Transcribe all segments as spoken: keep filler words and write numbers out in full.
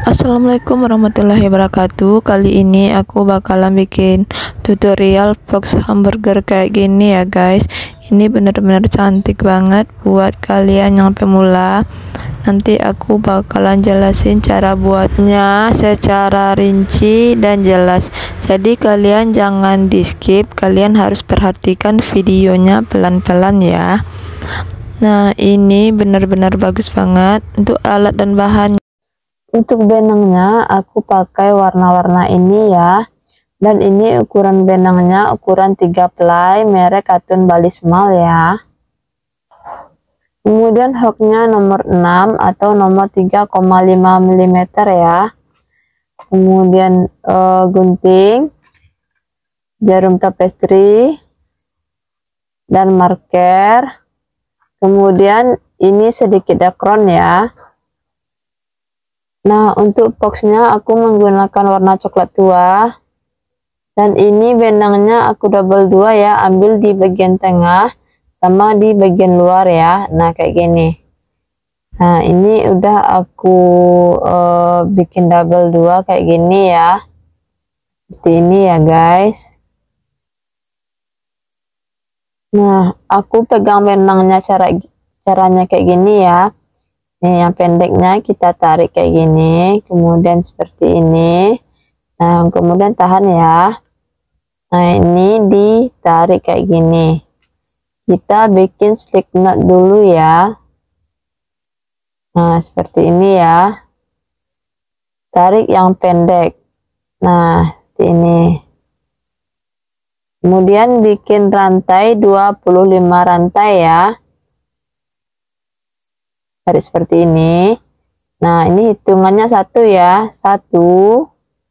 Assalamualaikum warahmatullahi wabarakatuh. Kali ini aku bakalan bikin tutorial box hamburger kayak gini ya guys. Ini bener-bener cantik banget buat kalian yang pemula. Nanti aku bakalan jelasin cara buatnya secara rinci dan jelas. Jadi kalian jangan di skip, kalian harus perhatikan videonya pelan-pelan ya. Nah, ini benar-benar bagus banget untuk alat dan bahan. Untuk benangnya aku pakai warna-warna ini ya, dan ini ukuran benangnya ukuran tiga ply merek Katun Bali Small ya. Kemudian hooknya nomor enam atau nomor tiga koma lima milimeter ya. Kemudian uh, gunting, jarum tapestri, dan marker. Kemudian ini sedikit dakron ya. Nah, untuk boxnya aku menggunakan warna coklat tua, dan ini benangnya aku double dua ya, ambil di bagian tengah sama di bagian luar ya. Nah, kayak gini. Nah, ini udah aku uh, bikin double dua kayak gini ya, seperti ini ya guys. Nah, aku pegang benangnya cara caranya kayak gini ya. Nih, yang pendeknya kita tarik kayak gini, kemudian seperti ini. Nah, kemudian tahan ya. Nah, ini ditarik kayak gini. Kita bikin slip knot dulu ya. Nah, seperti ini ya. Tarik yang pendek. Nah, seperti ini. Kemudian bikin rantai dua puluh lima rantai ya. Tarik seperti ini. Nah, ini hitungannya satu ya. Satu,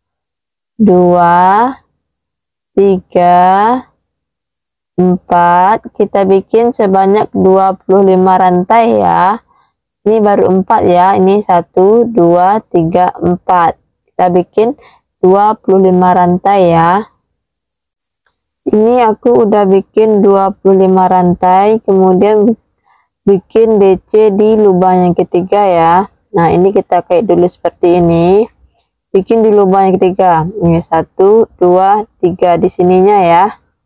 dua, tiga, empat. Kita bikin sebanyak dua puluh lima rantai ya. Ini baru empat ya. Ini satu, dua, tiga, empat. Kita bikin dua puluh lima rantai ya. Ini aku udah bikin dua puluh lima rantai. Kemudian bikin D C di lubang yang ketiga ya. Nah, ini kita kayak dulu seperti ini. Bikin di lubang yang ketiga. Ini satu, dua, tiga di sininya ya.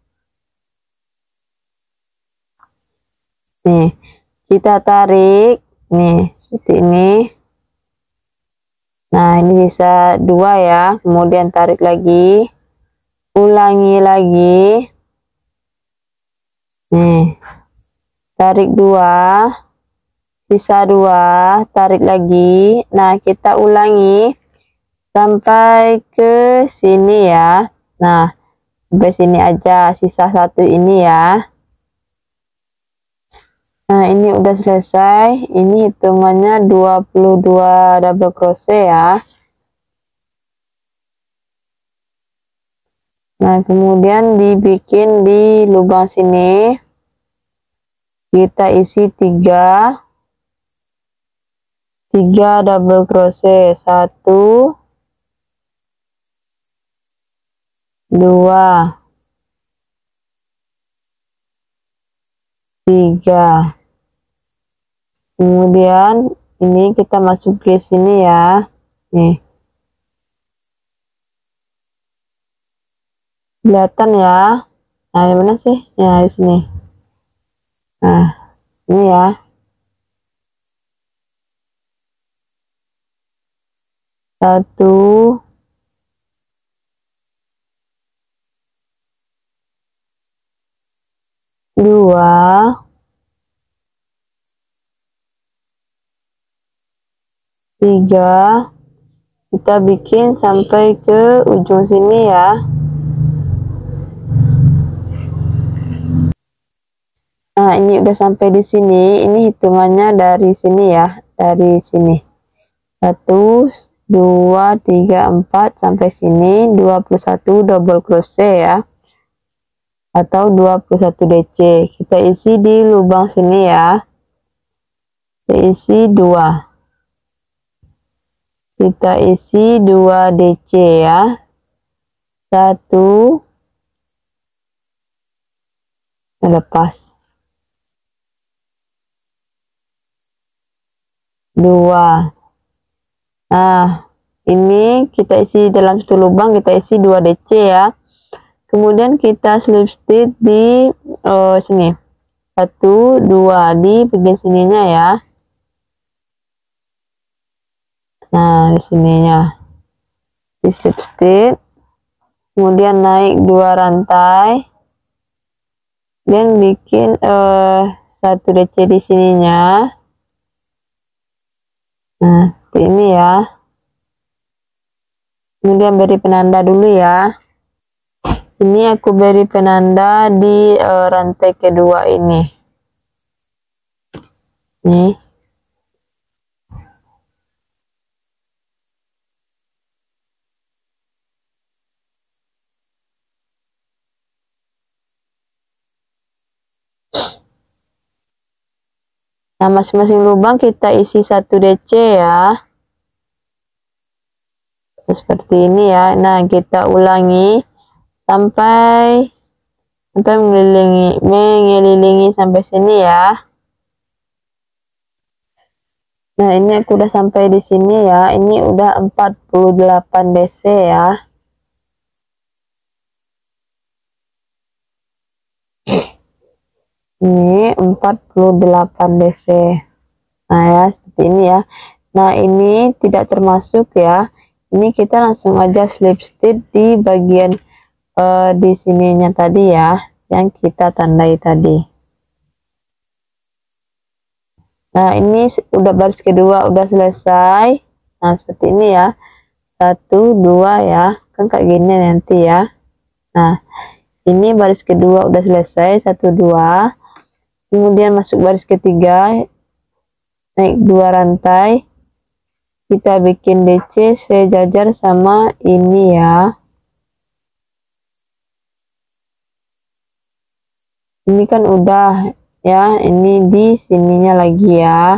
Nih, kita tarik. Nih, seperti ini. Nah, ini sisa dua ya. Kemudian tarik lagi. Ulangi lagi. Nih. Tarik dua, sisa dua, tarik lagi. Nah, kita ulangi sampai ke sini ya. Nah, sampai sini aja, sisa satu ini ya. Nah, ini udah selesai. Ini hitungannya dua puluh dua double crochet ya. Nah, kemudian dibikin di lubang sini. Kita isi tiga tiga double crochet, satu, dua, tiga. Kemudian ini kita masuk ke sini ya. Nih, kelihatan ya. Nah, di mana sih? Ya, di sini. Nah, ini ya. Satu, dua, tiga. Kita bikin sampai ke ujung sini ya. Nah, ini udah sampai di sini. Ini hitungannya dari sini ya, dari sini. Satu, dua, tiga, empat sampai sini dua puluh satu double crochet ya. Atau dua puluh satu D C. Kita isi di lubang sini ya. Kita isi dua. Kita isi dua D C ya. Satu. Lepas. Dua. Nah, ini kita isi dalam satu lubang, kita isi dua D C ya. Kemudian kita slip stitch di uh, sini satu dua di bagian sininya ya. Nah, di sininya di slip stitch, kemudian naik dua rantai dan bikin uh, satu D C di sininya. Nah, seperti ini ya. Kemudian beri penanda dulu ya. Ini aku beri penanda di uh, rantai kedua ini. Nih. Nah, masing-masing lubang kita isi satu D C ya. Seperti ini ya. Nah, kita ulangi sampai sampai mengelilingi mengelilingi sampai sini ya. Nah, ini aku udah sampai di sini ya. Ini udah empat puluh delapan D C ya. Ini empat puluh delapan D C. Nah ya, seperti ini ya. Nah, ini tidak termasuk ya. Ini kita langsung aja slip stitch di bagian uh, di sininya tadi ya, yang kita tandai tadi. Nah, ini udah baris kedua udah selesai. Nah, seperti ini ya. Satu, dua ya. Kan kayak gini nanti ya. Nah, ini baris kedua udah selesai. Satu, dua. Kemudian masuk baris ketiga. Naik dua rantai. Kita bikin D C sejajar sama ini ya. Ini kan udah ya, ini di sininya lagi ya.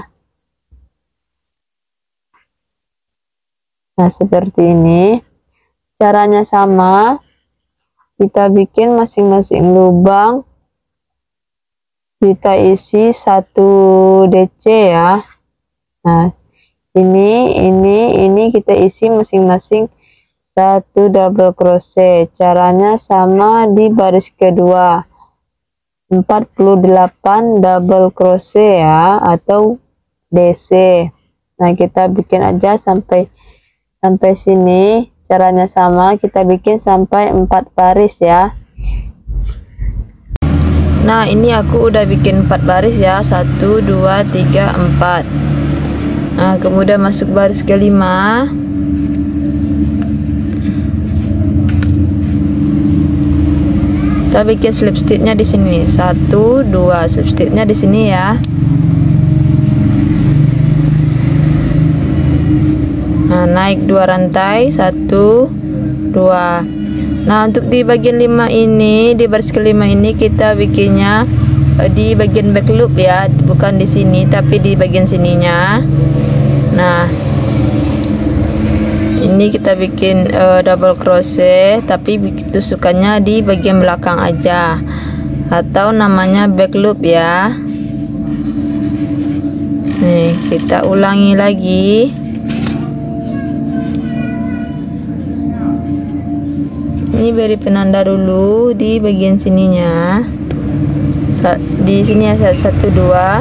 Nah, seperti ini. Caranya sama. Kita bikin masing-masing lubang. Kita isi satu D C ya. Nah, ini ini ini kita isi masing-masing satu double crochet. Caranya sama di baris kedua, empat puluh delapan double crochet ya, atau D C. Nah, kita bikin aja sampai sampai sini. Caranya sama, kita bikin sampai empat baris ya. Nah, ini aku udah bikin empat baris ya. satu dua tiga empat. Nah, kemudian masuk baris kelima. Kita bikin slip stitchnya di sini. Satu, dua, slip stitchnya di sini ya. Nah, naik dua rantai. Satu, dua. Nah, untuk di bagian lima ini, di baris kelima ini kita bikinnya di bagian back loop ya, bukan di sini tapi di bagian sininya. Nah, ini kita bikin uh, double crochet, tapi tusukannya di bagian belakang aja, atau namanya back loop ya. Nih, kita ulangi lagi. Ini beri penanda dulu di bagian sininya. Di sini ya, satu dua.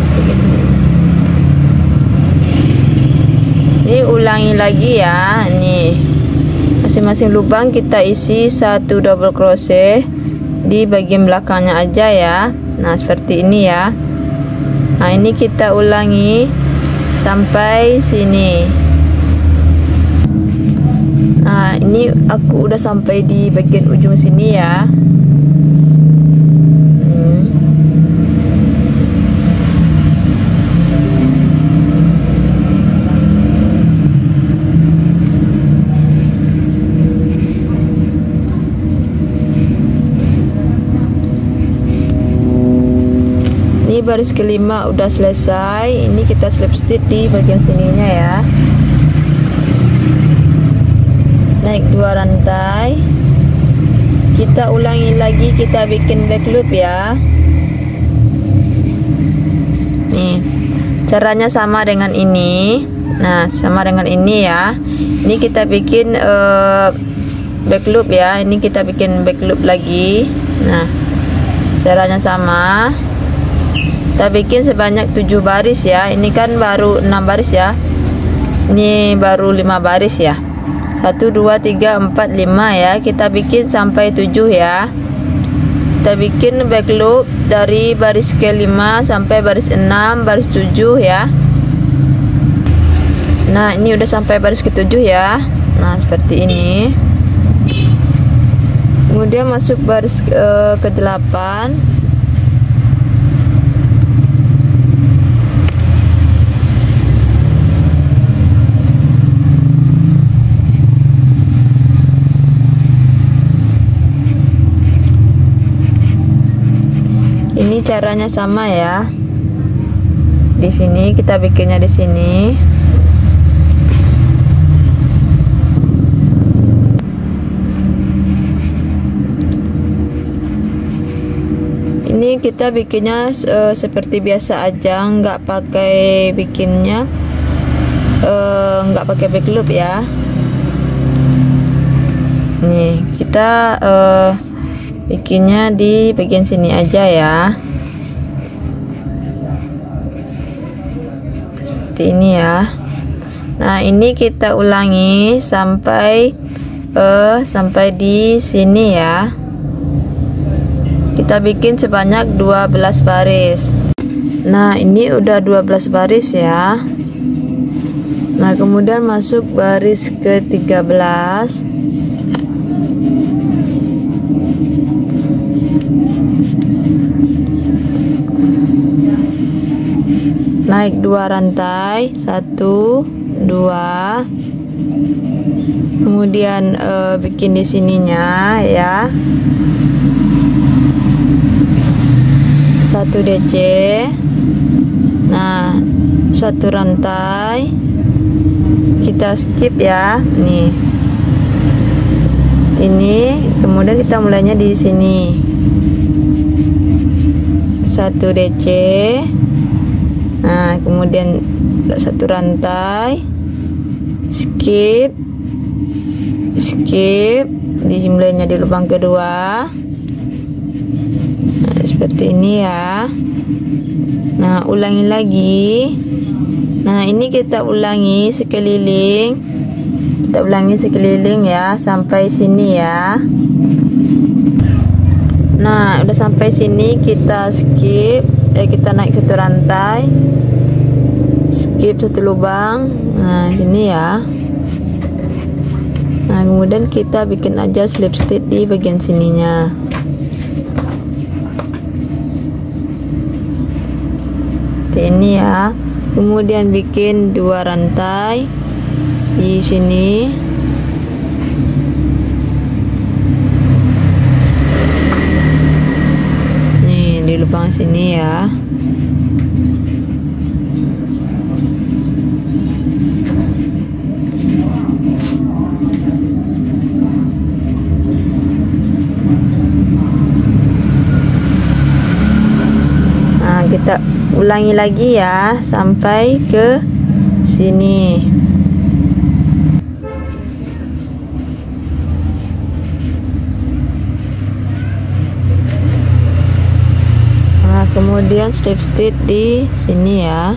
Ini ulangi lagi ya. Nih, masing-masing lubang kita isi satu double crochet di bagian belakangnya aja ya. Nah, seperti ini ya. Nah, ini kita ulangi sampai sini. Nah, ini aku udah sampai di bagian ujung sini ya. Baris kelima udah selesai. Ini kita slip stitch di bagian sininya ya. Naik dua rantai. Kita ulangi lagi, kita bikin back loop ya. Nih, caranya sama dengan ini. Nah, sama dengan ini ya. Ini kita bikin uh, back loop ya. Ini kita bikin back loop lagi. Nah, caranya sama. Kita bikin sebanyak tujuh baris ya. Ini kan baru enam baris ya. Ini baru lima baris ya. satu dua tiga empat lima ya. Kita bikin sampai tujuh ya. Kita bikin back loop dari baris ke lima sampai baris enam, baris tujuh ya. Nah, ini udah sampai baris ketujuh ya. Nah, seperti ini. Kemudian masuk baris uh, ke delapan. Ini caranya sama ya. Di sini kita bikinnya di sini. Ini kita bikinnya uh, seperti biasa aja, nggak pakai bikinnya, uh, nggak pakai back loop ya. Nih kita uh, bikinnya di bagian sini aja ya, seperti ini ya. Nah, ini kita ulangi sampai uh, sampai di sini ya. Kita bikin sebanyak dua belas baris. Nah, ini udah dua belas baris ya. Nah, kemudian masuk baris ke tiga belas. Naik dua rantai, satu, dua. Kemudian uh, bikin di sininya ya. Satu D C. Nah, satu rantai. Kita skip ya. Nih. Ini kemudian kita mulainya di sini. Satu D C. Nah, kemudian satu rantai. Skip. Skip. Dimulainya di lubang kedua. Nah, seperti ini ya. Nah, ulangi lagi. Nah, ini kita ulangi sekeliling. Kita ulangi sekeliling ya sampai sini ya. Nah, udah sampai sini kita skip. Eh, kita naik satu rantai. Skip satu lubang. Nah, sini ya. Nah, kemudian kita bikin aja slip stitch di bagian sininya. Ini ya. Kemudian bikin dua rantai di sini. Nih di lubang sini ya. Nah, kita ulangi lagi ya sampai ke sini. Nah, kemudian slip stitch di sini ya.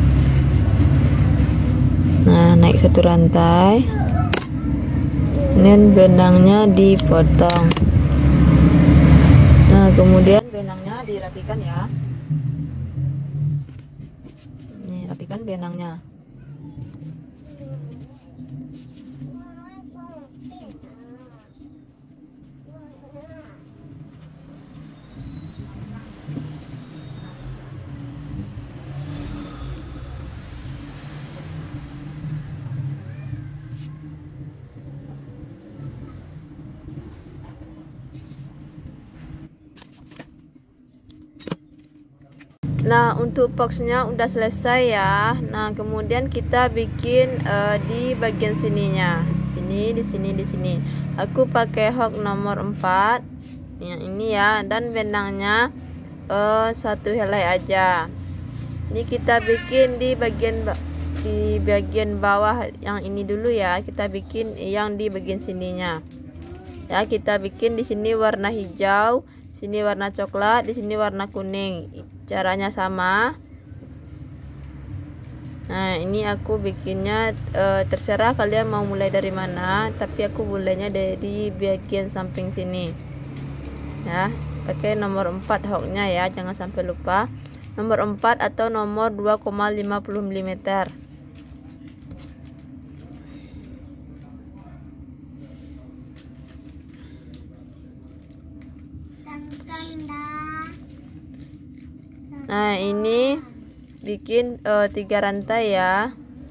Nah, naik satu rantai. Kemudian benangnya dipotong. Nah, kemudian benangnya dirapikan ya. Rapikan benangnya. Nah, untuk boxnya udah selesai ya. Nah, kemudian kita bikin uh, di bagian sininya. Sini, di sini, di sini. Aku pakai hook nomor empat. Yang ini ya, dan benangnya uh, satu helai aja. Ini kita bikin di bagian di bagian bawah yang ini dulu ya. Kita bikin yang di bagian sininya. Ya, kita bikin di sini warna hijau, sini warna coklat, di sini warna kuning. Caranya sama. Nah, ini aku bikinnya e, terserah kalian mau mulai dari mana, tapi aku mulainya dari bagian samping sini. Ya, pakai nomor empat hooknya ya, jangan sampai lupa. Nomor empat atau nomor dua koma lima puluh milimeter. Nah, ini bikin uh, tiga rantai ya.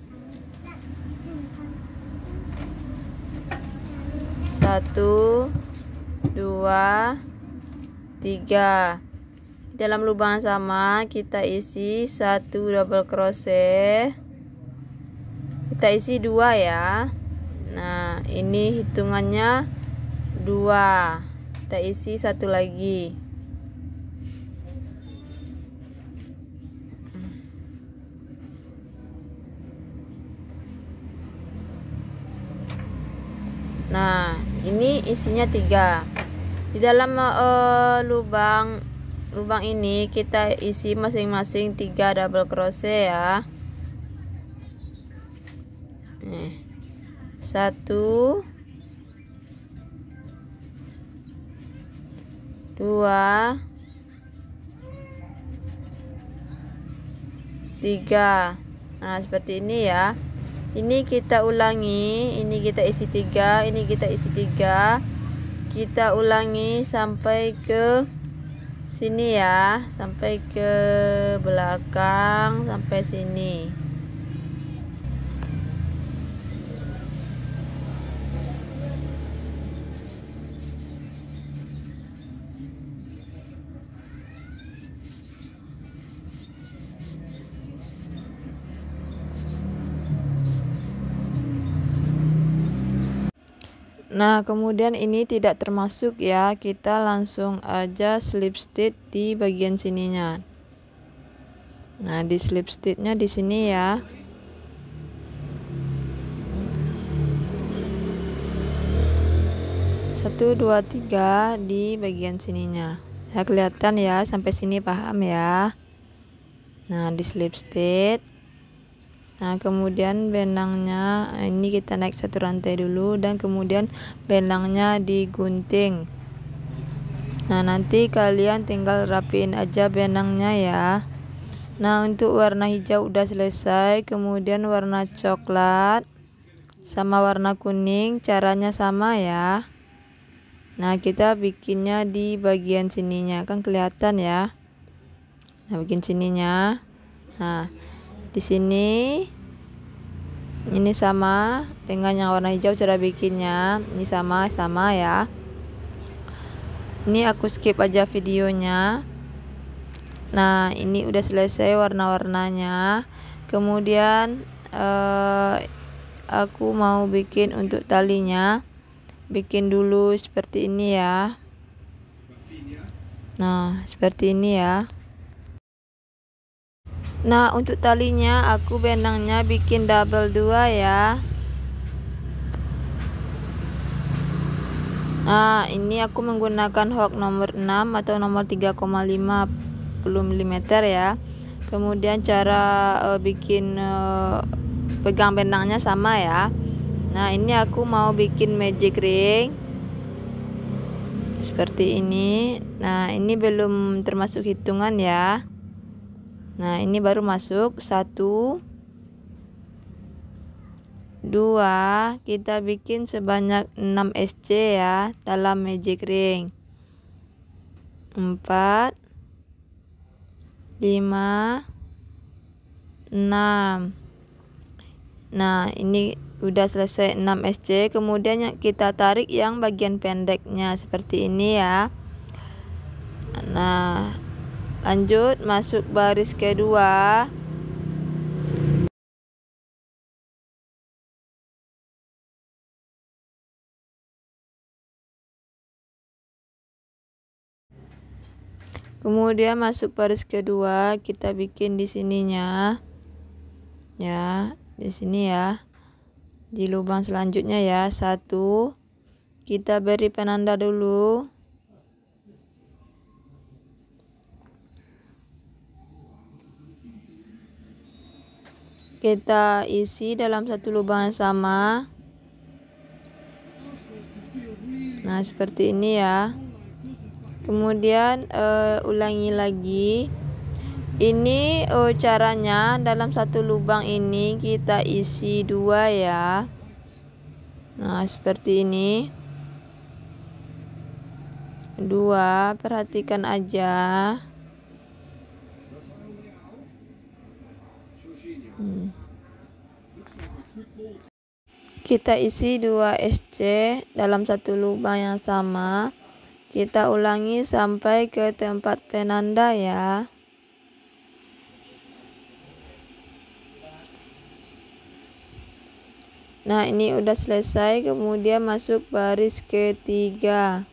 Satu, dua, tiga. Dalam lubang sama kita isi satu double crochet. Kita isi dua ya. Nah, ini hitungannya dua. Kita isi satu lagi. Nah, ini isinya tiga. Di dalam uh, lubang lubang ini kita isi masing-masing tiga double crochet ya. Nih, satu, dua, tiga. Nah, seperti ini ya. Ini kita ulangi, ini kita isi tiga, ini kita isi tiga. Kita ulangi sampai ke sini ya, sampai ke belakang, sampai sini. Nah, kemudian ini tidak termasuk ya, kita langsung aja slip stitch di bagian sininya. Nah, di slip stitchnya di sini ya. Satu, dua, tiga di bagian sininya. Ya, kelihatan ya, sampai sini paham ya. Nah, di slip stitch. Nah, kemudian benangnya ini kita naik satu rantai dulu dan kemudian benangnya digunting. Nah, nanti kalian tinggal rapiin aja benangnya ya. Nah, untuk warna hijau udah selesai, kemudian warna coklat sama warna kuning caranya sama ya. Nah, kita bikinnya di bagian sininya, kan kelihatan ya. Nah, bikin sininya. Nah, di sini ini sama dengan yang warna hijau cara bikinnya. Ini sama sama ya. Ini aku skip aja videonya. Nah, ini udah selesai warna-warnanya. Kemudian eh, aku mau bikin untuk talinya. Bikin dulu seperti ini ya. Nah, seperti ini ya. Nah, untuk talinya aku benangnya bikin double dua ya. Nah, ini aku menggunakan hook nomor enam atau nomor tiga koma lima puluh milimeter ya. Kemudian cara uh, bikin uh, pegang benangnya sama ya. Nah, ini aku mau bikin magic ring seperti ini. Nah, ini belum termasuk hitungan ya. Nah, ini baru masuk satu, dua, kita bikin sebanyak enam S C ya dalam magic ring. Empat, lima, enam. Nah, ini udah selesai enam S C. Kemudian kita tarik yang bagian pendeknya seperti ini ya. Nah, lanjut masuk baris kedua. Kemudian masuk baris kedua, kita bikin di sininya. Ya. di sini ya, di lubang selanjutnya ya. Satu, kita beri penanda dulu. Kita isi dalam satu lubang yang sama. Nah, seperti ini ya. Kemudian uh, ulangi lagi. Ini uh, caranya, dalam satu lubang ini kita isi dua ya. Nah, seperti ini. Dua, perhatikan aja. Hmm. Kita isi dua S C dalam satu lubang yang sama. Kita ulangi sampai ke tempat penanda ya. Nah, ini udah selesai. Kemudian masuk baris ketiga.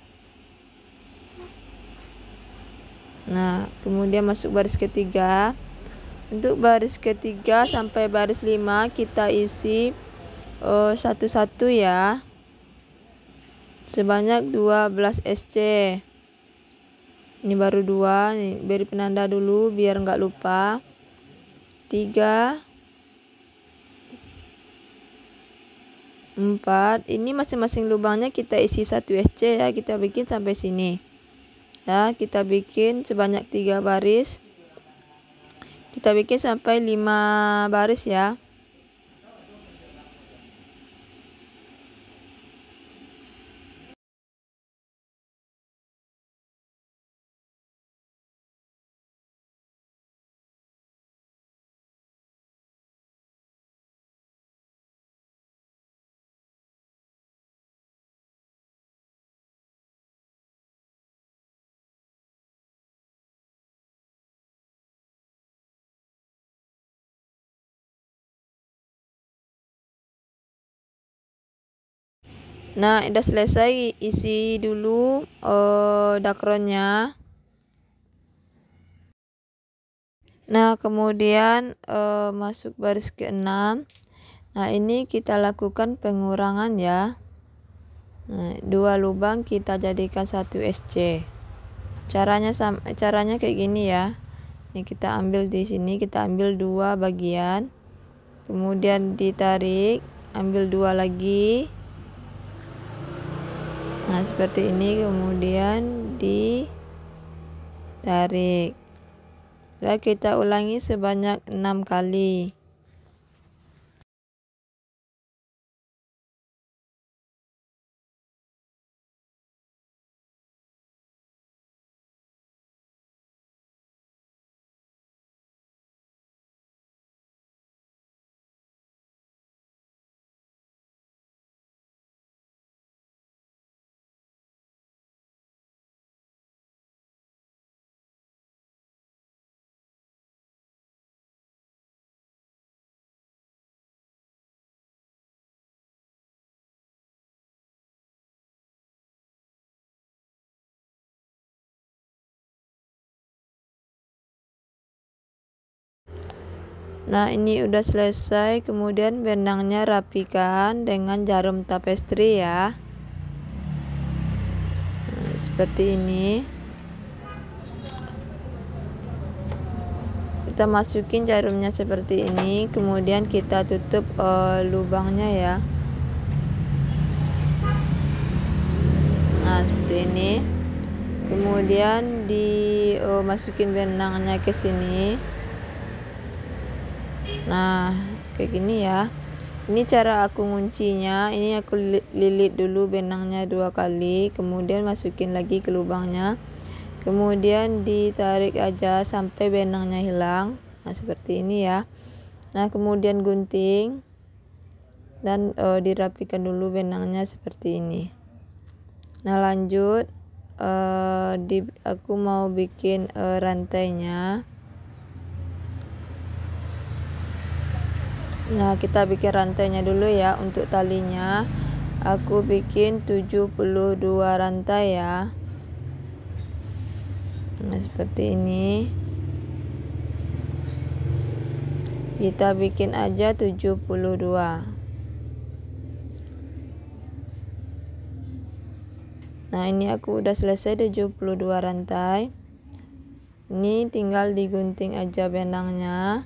Nah, kemudian masuk baris ketiga. Untuk baris ketiga sampai baris lima kita isi oh, satu-satu ya, sebanyak dua belas S C. Ini baru dua, nih beri penanda dulu biar nggak lupa. Tiga, empat. Ini masing-masing lubangnya kita isi satu S C ya. Kita bikin sampai sini ya. Kita bikin sebanyak tiga baris. Kita bikin sampai lima baris ya. Nah, udah selesai, isi dulu uh, dakronnya. Nah, kemudian uh, masuk baris keenam. Nah, ini kita lakukan pengurangan ya. Nah, dua lubang kita jadikan satu S C. Caranya sama, caranya kayak gini ya. Ini kita ambil di sini, kita ambil dua bagian. Kemudian ditarik, ambil dua lagi. Nah, seperti ini, kemudian ditarik. Lalu kita ulangi sebanyak enam kali. Nah, ini udah selesai. Kemudian benangnya rapikan dengan jarum tapestri ya. Nah, seperti ini. Kita masukin jarumnya seperti ini. Kemudian kita tutup uh, lubangnya ya. Nah, seperti ini. Kemudian dimasukin uh, benangnya ke sini. Nah, kayak gini ya. Ini cara aku nguncinya. Ini aku lilit dulu benangnya dua kali, kemudian masukin lagi ke lubangnya, kemudian ditarik aja sampai benangnya hilang. Nah, seperti ini ya. Nah, kemudian gunting dan uh, dirapikan dulu benangnya seperti ini. Nah, lanjut uh, di aku mau bikin uh, rantainya. Nah, kita bikin rantainya dulu ya. Untuk talinya aku bikin tujuh puluh dua rantai ya. Nah, seperti ini. kita bikin aja tujuh puluh dua. Nah, ini aku udah selesai tujuh puluh dua rantai. Ini tinggal digunting aja benangnya.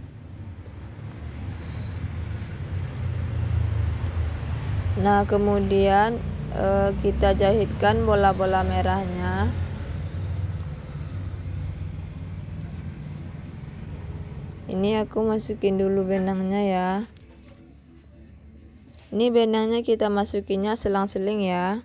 Nah, kemudian eh, kita jahitkan bola-bola merahnya. Ini aku masukin dulu benangnya ya. Ini benangnya kita masukinnya selang-seling ya.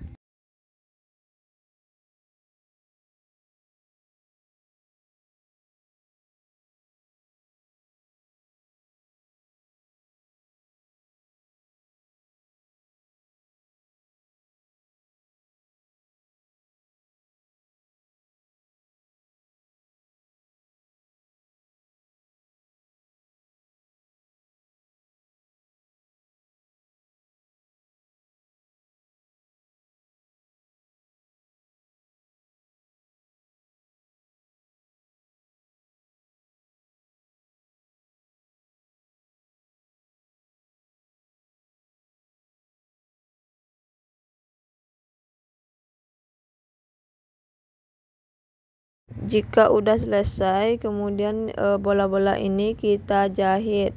Jika udah selesai, kemudian bola-bola ini kita jahit.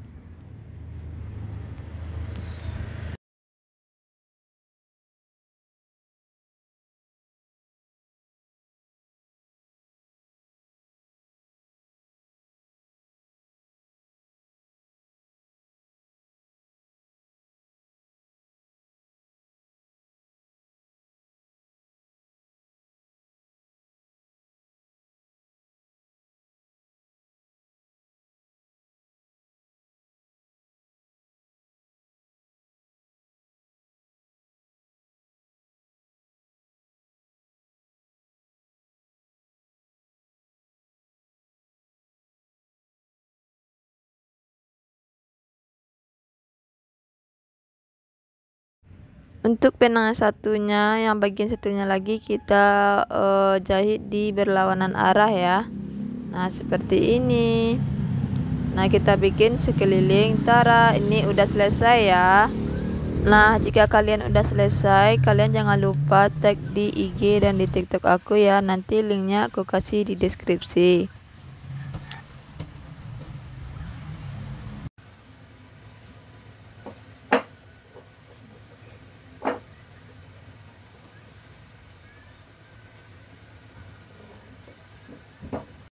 Untuk benang satunya, yang bagian satunya lagi kita uh, jahit di berlawanan arah ya. Nah, seperti ini. Nah, kita bikin sekeliling. Tara, ini udah selesai ya. Nah, jika kalian udah selesai, kalian jangan lupa tag di I G dan di TikTok aku ya. Nanti linknya aku kasih di deskripsi.